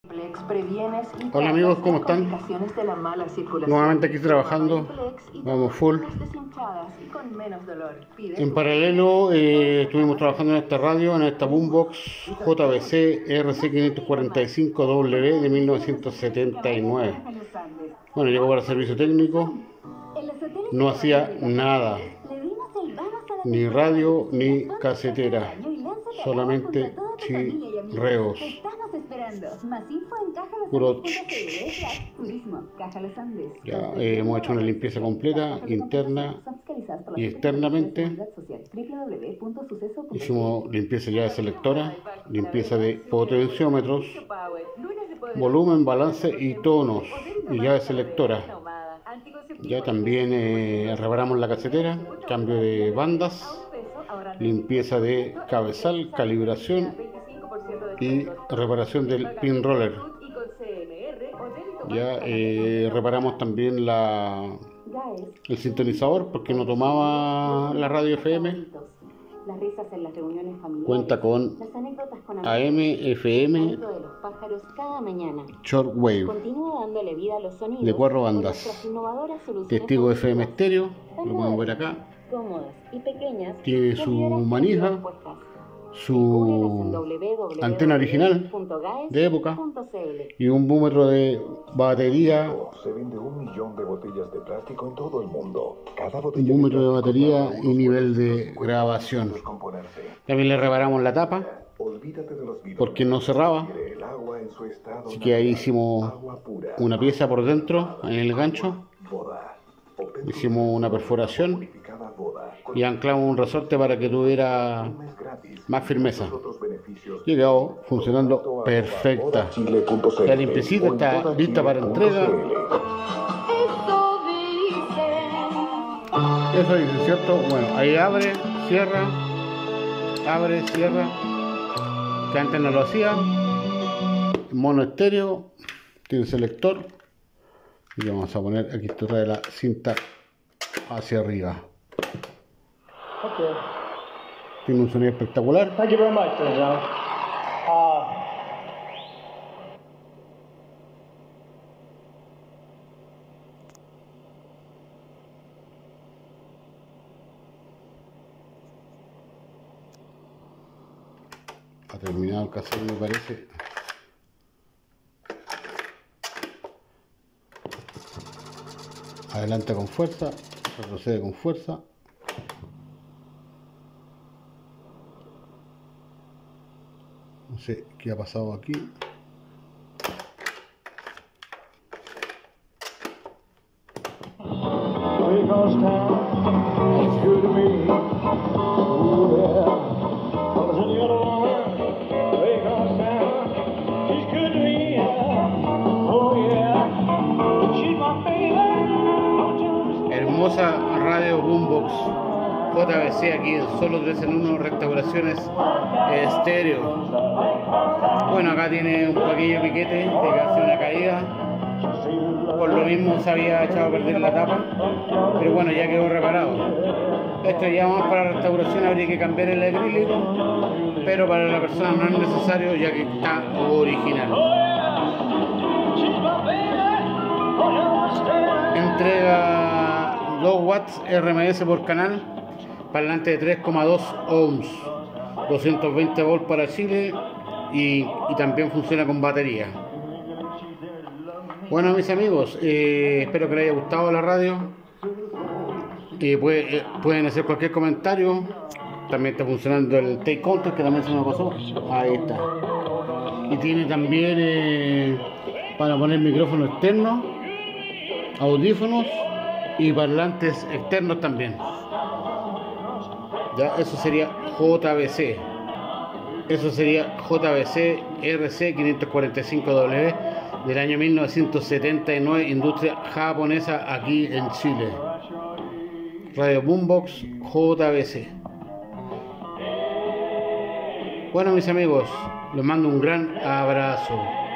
Hola amigos, ¿cómo están? Nuevamente aquí trabajando, vamos full. En paralelo estuvimos trabajando en esta radio, en esta boombox JBC RC545W de 1979. Bueno, llegó para servicio técnico, no hacía nada, ni radio ni casetera, solamente chirreos. Puro ya hemos hecho una limpieza completa, interna y externamente. Hicimos limpieza ya de selectora, limpieza de potenciómetros, volumen, balance y tonos, y ya de selectora. Ya también reparamos la casetera, cambio de bandas, limpieza de cabezal, calibración y reparación del pin roller. Ya reparamos también el sintonizador porque no tomaba la radio FM. Cuenta con AM, FM, shortwave de 4 bandas. Testigo FM estéreo, lo podemos ver acá. Tiene su manija, su antena original de época y un búmetro de batería. Se vende 1 millón de botellas de plástico en todo el mundo. Un búmetro de batería y nivel de grabación. También le reparamos la tapa porque no cerraba, así que ahí hicimos una pieza por dentro en el gancho, hicimos una perforación y anclamos un resorte para que tuviera más firmeza. Y quedó funcionando perfecta. La limpiecita está lista para entrega. Eso dice, ¿cierto? Bueno, ahí abre, cierra, que antes no lo hacía. Mono estéreo, tiene selector. Y vamos a poner aquí de la cinta hacia arriba. Tiene un sonido espectacular. Thank you very much, John. Ha terminado el cassette, me parece. Adelanta con fuerza, retrocede con fuerza. No sé qué ha pasado aquí. Hermosa radio boombox JBC aquí en Solo 3 en 1 Restauraciones Estéreo. Bueno, acá tiene un pequeño piquete de casi una caída. Por lo mismo se había echado a perder la tapa, pero bueno, ya quedó reparado. Esto ya más para restauración, habría que cambiar el acrílico, pero para la persona no es necesario ya que está original. Entrega 2 watts RMS por canal, parlante de 3,2 ohms, 220 volts para Chile y también funciona con batería. Bueno, mis amigos, espero que les haya gustado la radio. Pueden hacer cualquier comentario. También está funcionando el take counter, que también se me pasó. Ahí está. Y tiene también para poner micrófono externo, audífonos y parlantes externos también. Ya, eso sería JBC. Eso sería JBC RC545W del año 1979, industria japonesa aquí en Chile. Radio Boombox JBC. Bueno, mis amigos, les mando un gran abrazo.